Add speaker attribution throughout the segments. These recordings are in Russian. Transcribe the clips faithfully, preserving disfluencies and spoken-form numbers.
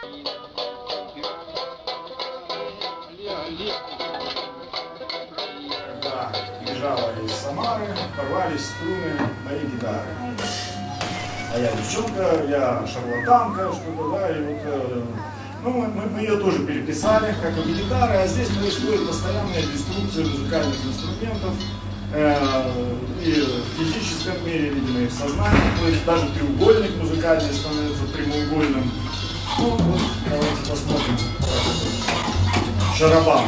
Speaker 1: Когда бежала из Самары, порвались струны моей гитары. А я девчонка, я шарлатанка, что-то, да, и вот, э, ну, мы, мы ее тоже переписали, как и гитары, а здесь происходит постоянная деструкция музыкальных инструментов, э, и в физическом мире, видимо, и в сознании, то есть даже треугольник музыкальный становится прямоугольным. Ну, вот, давайте посмотрим, шарабан.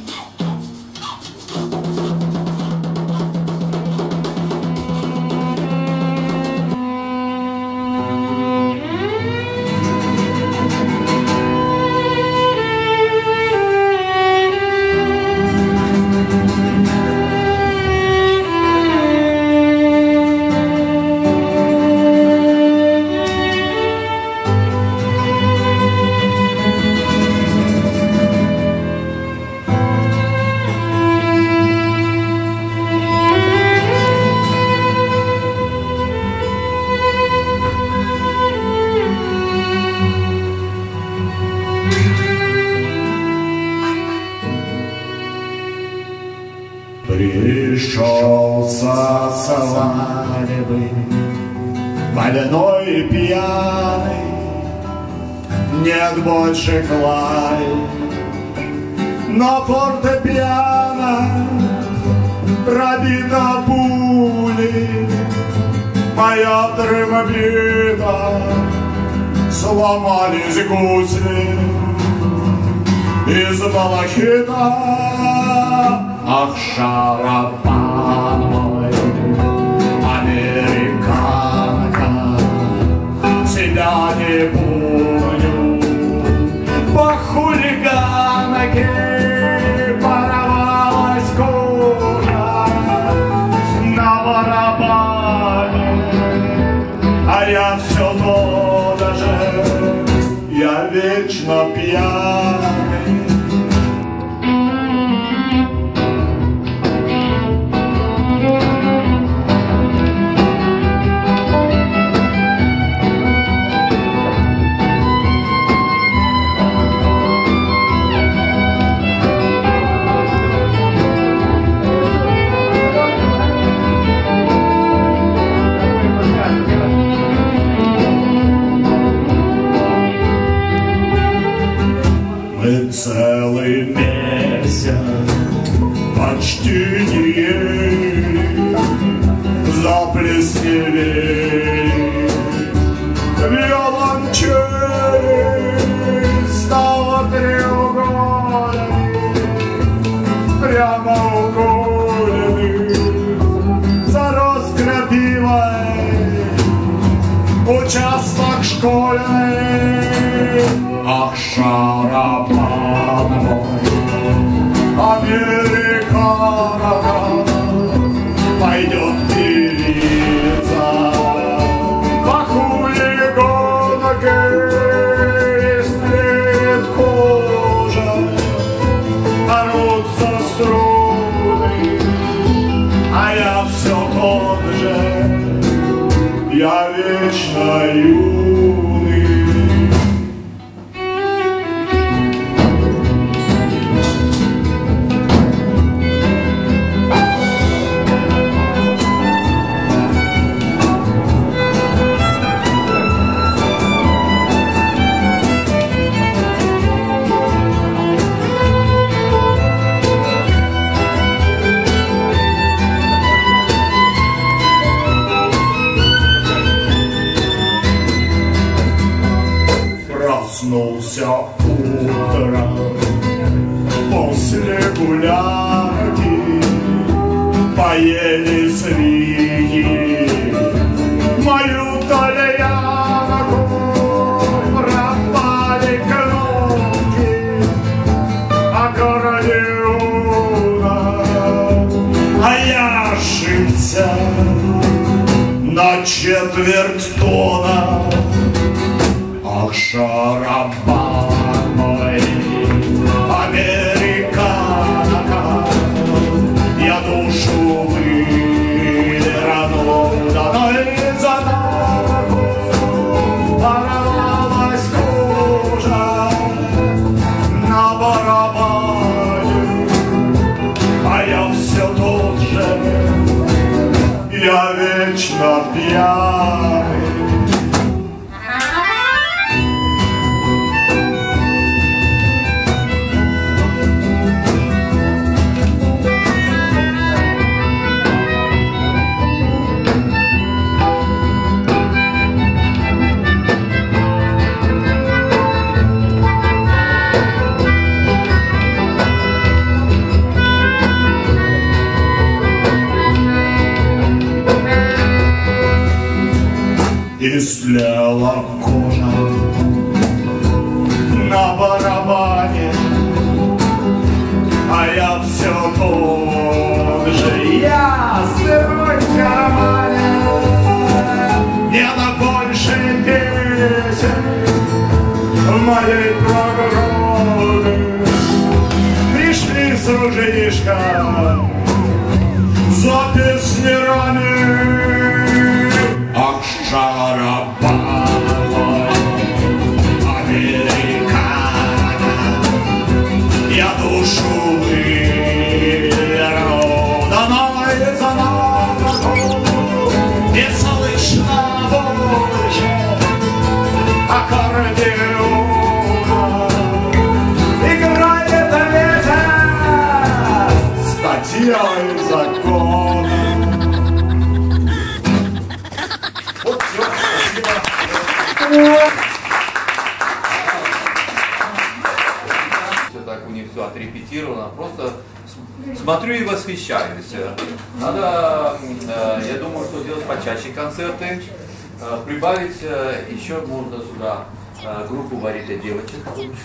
Speaker 2: Пришел со свадьбы больной и пьяный, нет больше клавиш, но фортепиано пробито пулей, моя трембита, сломались гусли из малахита. Ах, шарабан мой, американка, себя не помню, по хулиганке порвалась кожа на барабане, а я все тот же, я вечно пьяный. Мы целый месяц почти не ели, заплесневели виолончель стала треугольной, прямоугольной, зарос крапивой участок школьный. Ах, шарабан мой, американка, пойдет певица по хулиганке, истлеет кожа, рвутся струны, а я все тот же, я вечно юный. Проснулся утром после гулянки, поели свиньи мою тальянку, пропали кнопки аккордеона, а я ошибся на четверть тона. Ах, шарабан мой, американка, я душу выверну, да за ногу порвалась кожа а я все тот же, я вечно пьяный. И слела кожа на барабане, а я все тот же, я сырой в кармане. Не на больше песен в моей программе. Пришли с ружьишком за песнярами. Ах, шарабан, американо, я душу выверну, да ной за ногу, не слышно больше аккордеона. Играет ветер статьей закона. Вот все, спасибо.
Speaker 3: Все так у них все отрепетировано, просто смотрю и восхищаюсь. Надо, я думаю, что делать почаще концерты, прибавить еще можно сюда группу «Варить для девочек».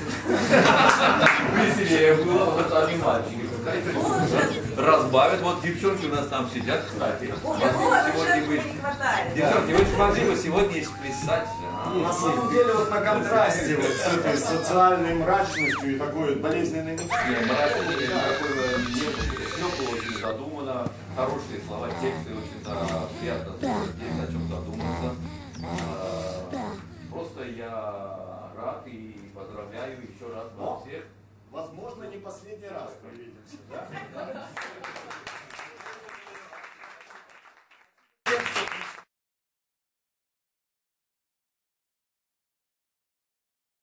Speaker 3: Веселее было, потому что они мальчики. Разбавят. Вот девчонки у нас там сидят, кстати. Сегодня вы... Девчонки, вы смогли бы сегодня сплясать?
Speaker 1: На самом деле вот на контрасте вот с этой социальной мрачностью и такой болезненной
Speaker 3: мрачностью. Все было очень задумано, хорошие слова, тексты, очень приятно слушать, о чем задуматься. Просто я рад и поздравляю еще раз вас всех.
Speaker 1: Возможно, не последний раз увидимся, да?